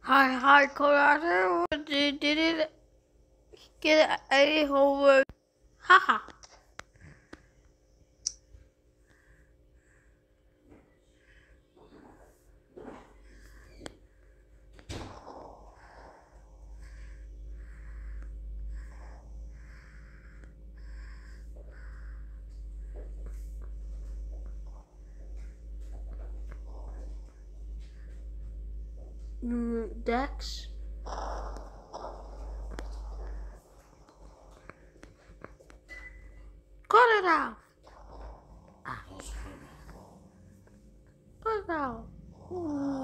Hi, Colorado. You didn't get any homework. Haha. Dex. Cut it out. Cut it out.